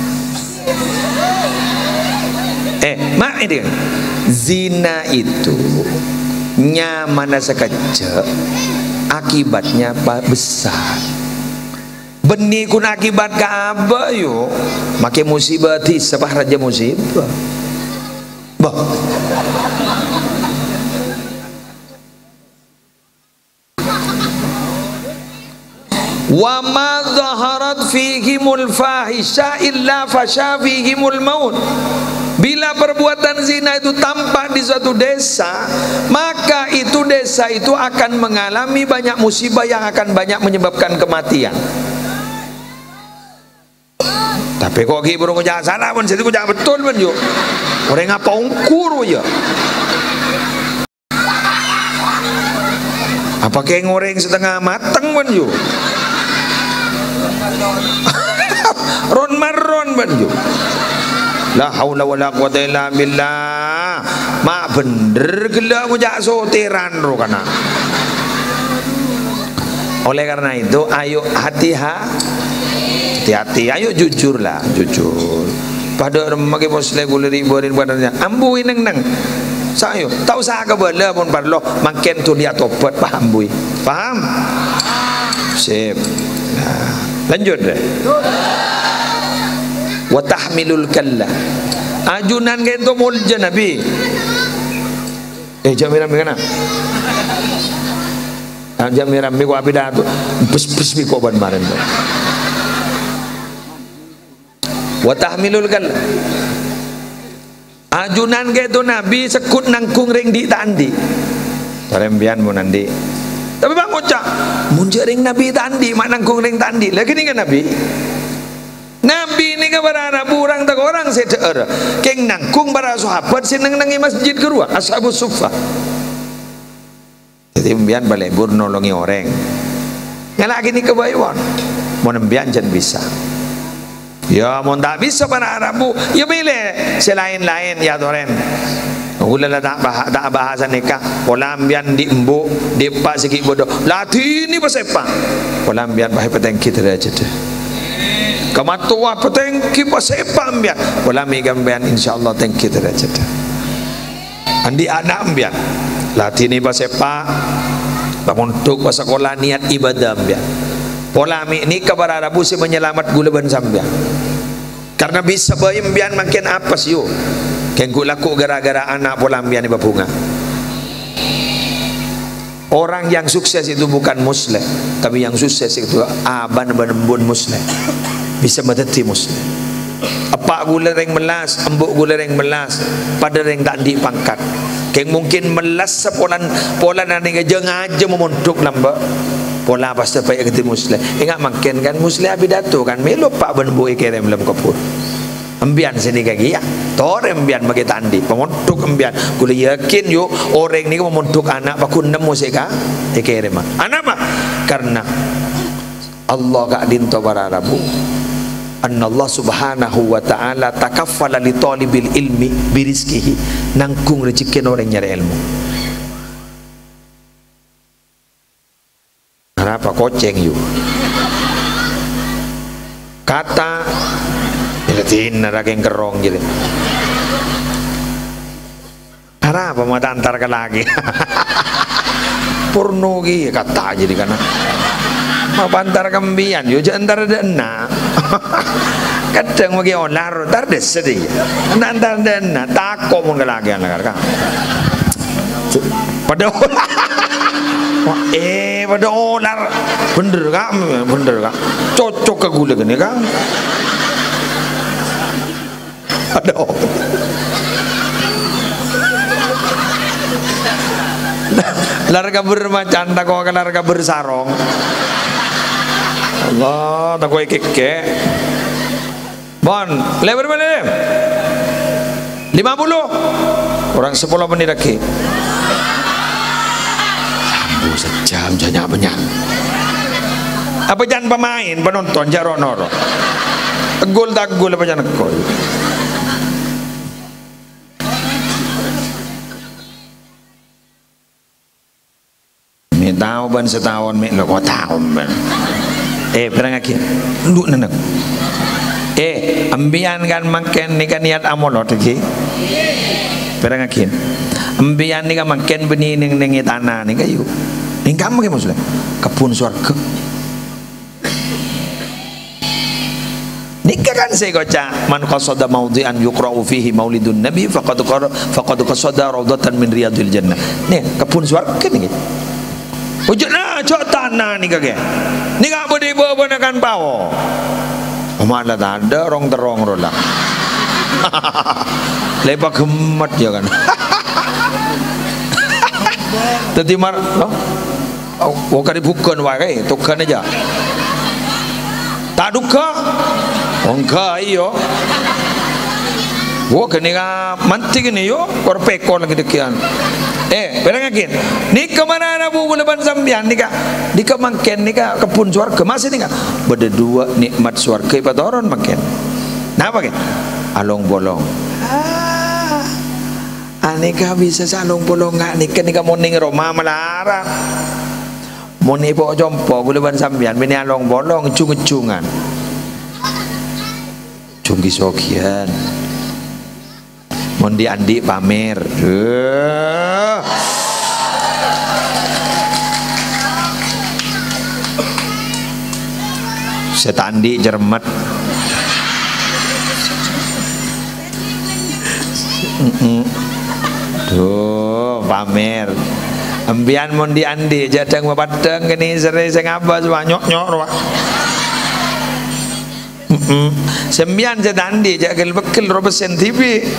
Eh, mak ini zina itu nyaman sekejap, akibatnya besar. Benih kun akibat ke apa yo? Makai musibah ti sepah raja musibah. Bah. Wa ma zaharat fihimul fahisha illa fasha fihimul maut. Bila perbuatan zina itu tampak di suatu desa, maka itu desa itu akan mengalami banyak musibah yang akan banyak menyebabkan kematian. Tapi kok ki burung jangan salah pun situ jangan betul pun yo. Orang ngapa ungkur ya. Apa kayak ngoreng setengah matang ban yo. Ron maron ban yo. La haula wala quwata illa billah. Mak bener gila ngujak soteran ro kana. Oleh karena itu ayo hati-hati, hati-hati, ayo jujur lah, jujur. Pada magi muslim guleri borin badannya, ambui neng neng. Sayo, tahu sah ke bala pun parlo, makin tu dia topat paham bui, paham? Sip. Nah, lanjut deh. Wa tahmilul kalla. Ajunan kento mulja Nabi. Eh jamiran kana. Jamiran mi ko abida tu bes-bes mi ko ban maren. Wa tahmilul kalla. Ajunan kento Nabi sekut nangkung ring di tandi. Tarembian mun andi. Tapi bang ngocak mun ring Nabi tandi mak nangkung ring tandi. Lagi ni kan Nabi. Nabi ni ke para orang tak orang seter keng nangkung para sahabat seneng nangi masjid kerua ashabus suffah. Jadi mbian balebur nolongi orang ngalak gini kebayuan mau mbian jan bisa ya mau tak bisa para Arabu ya boleh selain-lain ya toren ulala tak bahas tak bahasa nikah pola mbian di embu di pak sikit bodoh latini pasepa pola mbian bahai petengki teraja deh kamatua petengki pasepa mbian pola mi gambian insyaallah tengki teraja deh andi anak mbian latini pasepa bangun tuk sekolah niat ibadah mbian pola mi ni kabar Arabu si menyelamat gula ban sambian karena bisa bayi mbian makin apa sih yo kengku laku gara-gara anak pola mbian ibabunga. Orang yang sukses itu bukan muslim, tapi yang sukses itu aban benembun muslim. Bisa menjadi muslim. Apa gula reng melas, embuk gula reng melas, pada reng tak di pangkat. Keng mungkin melas sepolan pola nani ngejeng aja memontok lamba. Pola pasti payah ketemu muslim. Ingat makin kan muslim abidato kan melo pak benembuk ikerem dalam kapur. Embian sini kaki ya, tor embian bagi tandi, pemontok embian. Kuli yakin yo orang ni memontok anak pakun nemu seka, ikerem. Anak apa? Karena Allah kak dinto para Arabu. Anna Allah subhanahu wa ta'ala takaffala li talibil ilmi birizkihi nangkung rezeki orang nyari ilmu. Kenapa koceng yuk kata ilatin narageng kerong gitu kenapa mata antar ke lagi pornogi kata jadi karena mau antar kembian yo antar dana kadang bagi onar tar sedih antar dana takut mun kelagian lah kan pada eh pada onar bener kak bener kak cocok ke gula gini kak ada larga bermacan tak kau akan larga bersarong Allah tak kau ikeke bon lebar mana lima puluh orang sepuluh menit lagi lambu sejam janya banyak apa jangan pemain penonton jarok noro gol tak gol apa jangan gol mi tahu ban setahun mi lo kau tahu ban eh pernah ngaki nduk neneng eh ambian kan makan ni kan niat amonot lagi pernah ngaki ambian ni kan makan benih neng nengi tanah ni kayu ni kamu ke muslim kebun surga nikah kan saya kocak man qasada maudhi'an yuqra'u fihi maulidun nabi faqad qara faqad qasada raudatan min riyadil jannah nih kebun surga ni wujudna cok tanah ni kage ni gak boleh bebenakan bawa mana tak ada orang terong rola lepak gemet ya kan tadi mar oh wakari bukan wakai tukan aja tak duka enggak iyo wah kini kan mantik ini yo korpekor lagi dekian Eh, berangakin. Nika mana ana bu leban sambian nika. Nika mangken nika kebun swarga masih nika. Beda dua nikmat swarga patoron mangken. Napa ke? Along bolong. Ah. Anika bisa salong bolong ngak nika nika moning Roma melarang. Moni pok jompo boleh ban sambian bini along bolong cung-cungan. Cungki sokian. Mondi andi pamer. Uh. Setandi jermet. Tuh pamer. Ambian mondi andi jadang mapadang kini sere sing apa suwa nyok-nyok ruwak. Heeh. Sembian jadandi jagal bekel robesen T V.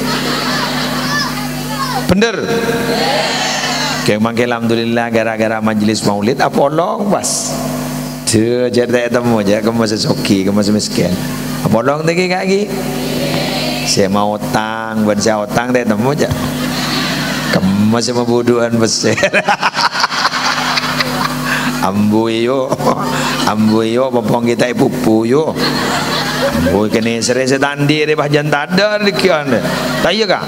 Bener? Oke, mangke alhamdulillah gara-gara majelis maulid apolong pas. Tuh jadi temu aja kamu sesoki, kamu semiskin. Apolong tadi kaki. Saya mau utang, buat saya utang deh temu aja. Kamu masih membuduhan besar. Ambuyo, ambuyo, popong kita ipupu yo. Ambuy kini sering setandi deh bahagian tadar dikian deh. Tahu kah?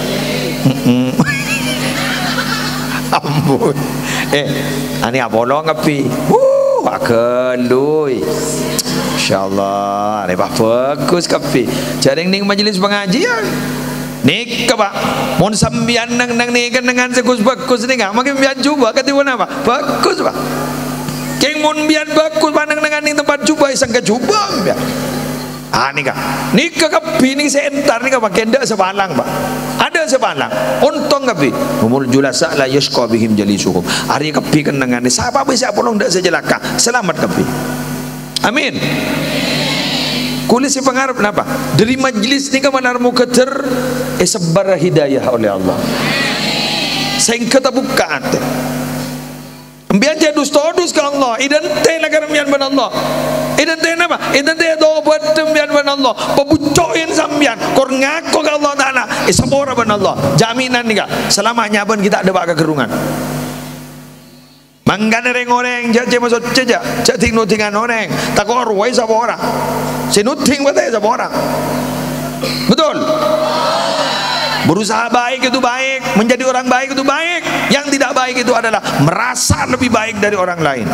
Ambuy. Eh, ani apolong api. Wuh, akelui. Insyaallah, repah fokus kapi. Jaring ning majelis pengajian. Nik pak, mon sambian nang nang nih kan dengan sekus bagus nih nggak, makin biar coba ketiwan apa? Bagus pak. Keng mon biar bagus pandang dengan nih tempat coba iseng ke coba biar. Ah nih kak, nih kepi nih sebentar nih kak pakai ndak sepalang pak. Ada sepalang, untung kepi. Umul julasa la yashqa bihim jalisuhum. Hari kepi kan dengan nih, siapa bisa polong ndak sejelaka, selamat kepi. Amin. Kulis si pengarap kenapa? Dari majlis ni kemana muka ter eh sebar hidayah oleh Allah. Sehingga kita buka hati. Biar jadi dus-dus ke Allah. Idan teh lah keramian ben Allah. Idan teh apa? Idan teh doa buat tembian ben Allah. Pebucoin sambian. Kor ngaku ke Allah Taala. Eh sabora ben Allah. Jaminan ni kak. Selamanya ben kita ada bak kegerungan. Manggana reng-oreng jat cema so ceja jat ting nutingan orang tak orway sapa orang si nuting betul sapa orang betul berusaha baik itu baik menjadi orang baik itu baik yang tidak baik itu adalah merasa lebih baik dari orang lain.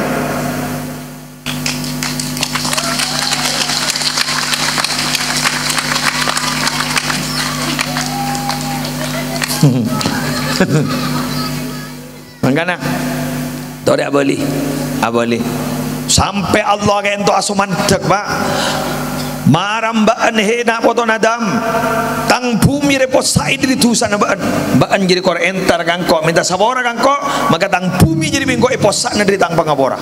Manggana tahu dia boleh, boleh. Sampai Allah kento asuman dek pak. Marambaan he nak foto nadam. Tang bumi repot said di tusan baan. Baan jadi kor entar kangko minta sabora kangko maka tang bumi jadi bingko eposak dari tang pangapora.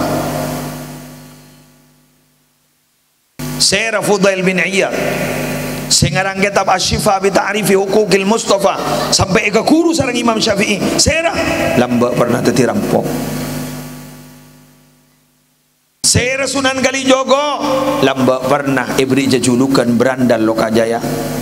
Sera Fudail bin Iyad. Sengarang kitab Asy-Syifa bi ta'rifi huquqil Mustafa sampai ke guru sareng Imam Syafi'i. Sera lamba pernah teti rampok. Sera Sunan Kalijogo lamba pernah ibri jejulukan berandal Lokajaya.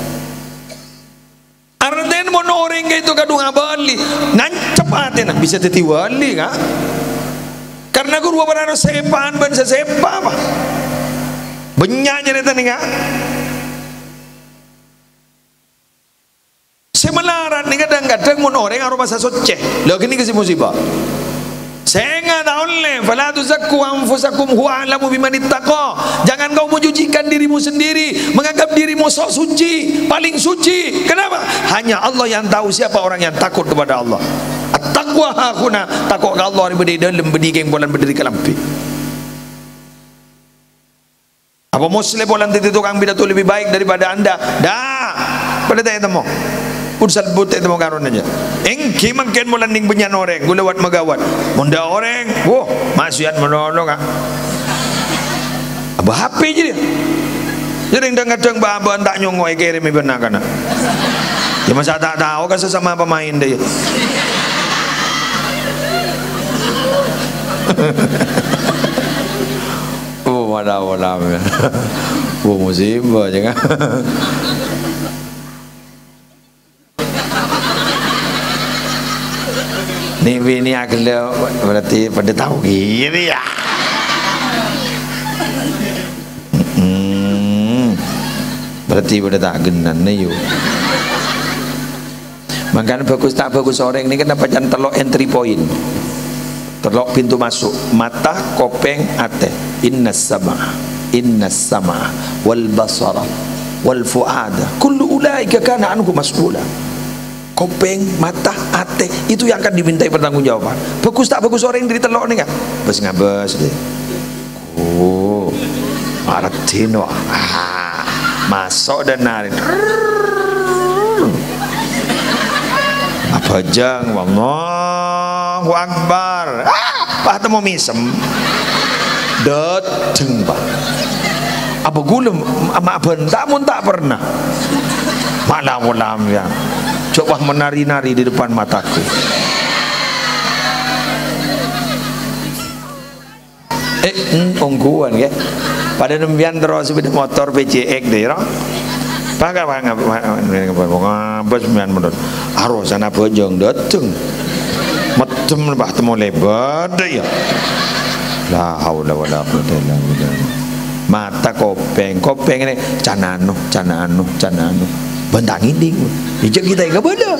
Arden monoring itu kadung abali nancep aten bisa teti wali ka? Karena guru pernah sepaan ban sepa apa? Benyanya neta nih ka? Semelarat nih kadang-kadang monoring aroma sasoceh. Lo gini kasih musibah. Saya nggak tahu le, fala tuzakku anfusakum huwa a'lamu biman ittaqa. Jangan kau menjujikan dirimu sendiri, menganggap dirimu sok suci, paling suci. Kenapa? Hanya Allah yang tahu siapa orang yang takut kepada Allah. At-taqwa hakuna, takut ke Allah berdiri dalam berdiri yang bulan berdiri kelampi. Apa muslim bulan titik tukang bidat lebih baik daripada anda? Dah, pada tanya temu. Udsal but itu mau karun aja. Engki mungkin mulan ning benyan orang, gulawat magawat. Munda orang, wah maksiat menolong ah. Abah H P jadi. Jadi kadang-kadang bahan tak nyongoi kirim benar kana. Ya masa tak tahu kan sesama pemain deh. Oh wadah wadah. Oh musibah jangan. Nih bini agak berarti pada tahu gini ya. Hmm, berarti pada tak genan nih yuk. Makanya bagus tak bagus orang ini kenapa jangan telok entry point, telok pintu masuk, mata, kopeng, ate. Innas sama, innas sama, wal basara, wal fuada, kullu ulaika kana anhu mas'ula. Kopeng, mata, ate itu yang akan dimintai pertanggungjawaban. Bagus tak bagus orang yang ditelok nih kan? Bes ngabes deh. Oh, Martino, ah, masuk dan narik. Apa jang, Allahu Akbar. Ah, pak temu misem. Dateng pak. Apa gulem, ama bentak mun tak pernah. Malam-malam ya. Coba menari-nari di depan mataku. Eh, ongguan ya. Pada nembian terus sepeda motor P C X deh, roh. Pakai apa ngabas sembilan menit. Arus sana bojong dateng. Metem lebah temu lebar deh ya. La haula wala quwwata illa billah. Mata kopeng, kopeng ini canano, canano, canano. Bentang inding hijau kita yang kepada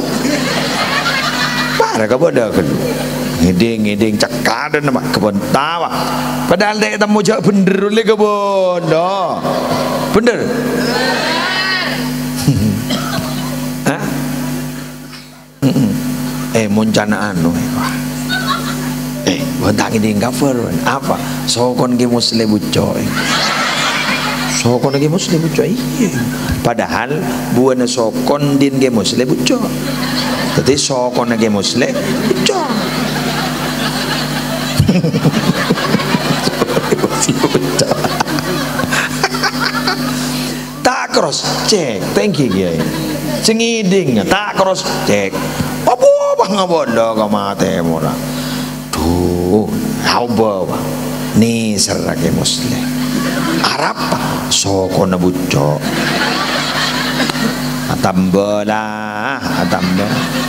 para kepada kelu ngiding ngiding cekadan nama kebentawa padahal dia temu jauh bener oleh kebenda bener Hah? Eh muncana anu eh bentang inding cover apa sokon ke muslim bucoy sokon lagi muslim buco iya padahal buana sokon din ge muslim buco tapi sokon lagi muslim buco tak cross check thank you ya cengiding tak cross check apa bang bodoh ka mate mora tuh hauba ni serage muslim Arab soko na buco atambola atamba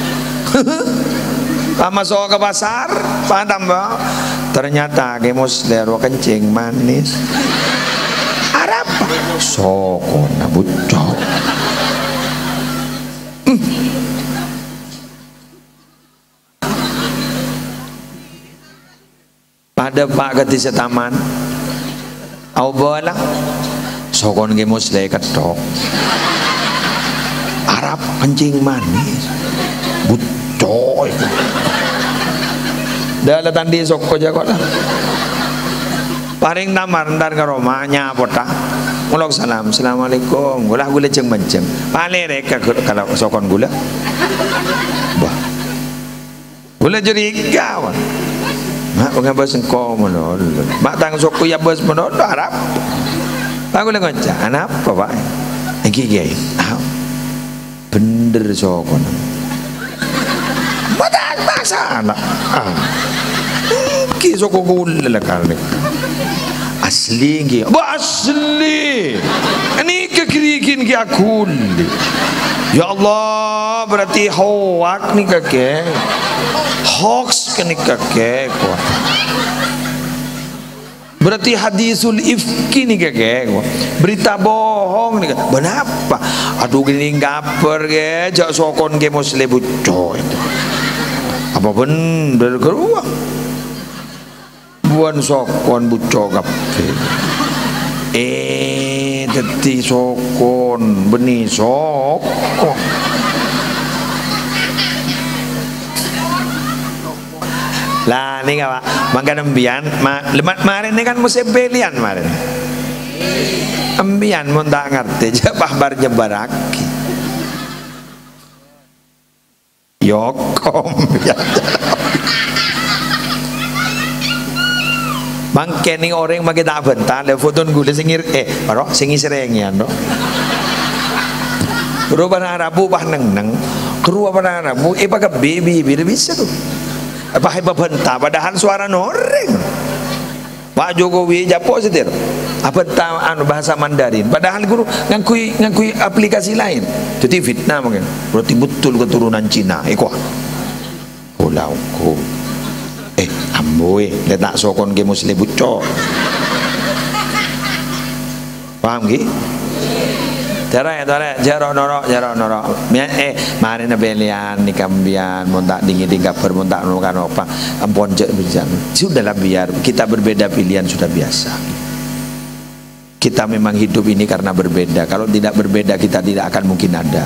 sama soko ke pasar patamba ternyata ke muslim kencing manis Arab soko na buco hmm. Pada pak ketis taman au bola sokon ge musle ketok Arab kencing manis bucoy dah letan di soko jago lah paring tamar ndar ke Roma nyapota ngulok salam assalamualaikum gula gula ceng menceng pale rek kalau sokon gula bah gula jeriga wan mak ngabas engkau menol mak tang soku ya bos menol Arab aku lagi ngocak anak apa pak lagi gay ah bener sokon mata masalah ah ki soku gula lah kali asli ki bah asli ini kekirikin ki aku ya Allah berarti hoak nih kakek hoax kini kakek berarti hadisul ifki nih kakek berita bohong nih kakek kenapa aduh gini ngaper ke jak sokon ke muslim buco apa bener keruah buan sokon buco kape eh teti sokon benih sokon lah ini apa maka nembian ma, lemat marin ini kan musim belian marin embian mau tak ngerti jabah bar jebaraki yokom ya bangke nih orang maki tak bentar le foton gula singir eh aro singi serengnya no rubah Arabu bah neng neng keruah pada Arabu eh pakai baby baby bisa tuh apa hebat bentar padahal suara noreng Pak Jokowi japo setir apa anu bahasa Mandarin padahal guru ngakui ngakui aplikasi lain jadi fitnah mungkin berarti betul keturunan Cina eko oh mulauku. Eh amboe le tak sokon ke muslim buco. Paham ki? Cara cara jaro norok jaro norok. Eh mari na belian ni kambian montak dingin tingkat bermontak nukan apa. Ampun cek bijan. Sudahlah biar kita berbeda pilihan sudah biasa. Kita memang hidup ini karena berbeda. Kalau tidak berbeda kita tidak akan mungkin ada.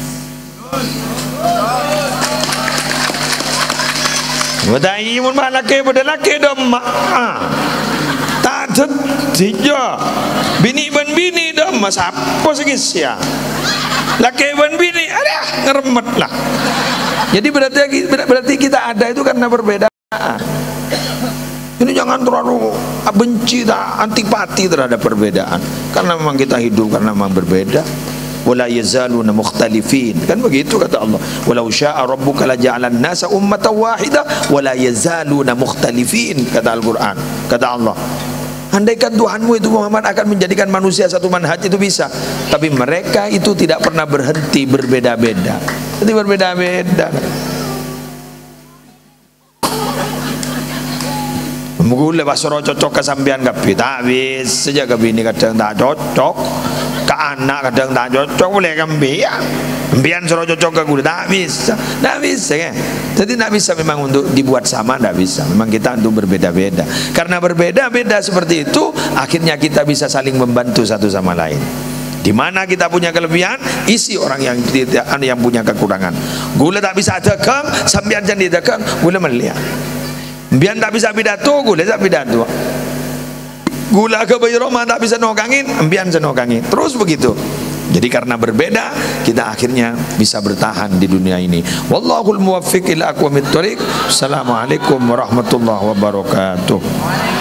Wadai mun malake bodalake dom ah. Tak tiga. Bini ben bini dom mas apa sih ya. Laki ben bini ada ngeremet lah. Jadi berarti berarti kita ada itu karena perbedaan. Ini jangan terlalu benci tak antipati terhadap perbedaan. Karena memang kita hidup karena memang berbeda. Wala yazaluna mukhtalifin. Kan begitu kata Allah. Walau syaa rabbuka laja'alan nasa ummatan wahida wala yazaluna mukhtalifin kata Al-Qur'an. Kata Allah. Andaikan Tuhanmu itu Muhammad akan menjadikan manusia satu manhaj itu bisa. Tapi mereka itu tidak pernah berhenti berbeda-beda. Jadi berbeda-beda. Mungkin lepas suruh cocok ke sambian kapi tak bisa saja kapi ini kadang tak cocok ke anak kadang tak cocok boleh kambian kambian suruh cocok ke gula tak bisa tak bisa kan jadi tak bisa memang untuk dibuat sama tak bisa memang kita untuk berbeda-beda karena berbeda-beda seperti itu akhirnya kita bisa saling membantu satu sama lain di mana kita punya kelebihan isi orang yang tidak yang punya kekurangan gula tak bisa dagang sambian jadi dagang gula melihat biar tak bisa pidato, gula tak pidato. Gula ke bayi Roma tak bisa nokangin, biar senokangin. Terus begitu. Jadi karena berbeda, kita akhirnya bisa bertahan di dunia ini. Wallahul muwaffiq ila aqwamit thoriq. Assalamualaikum warahmatullahi wabarakatuh.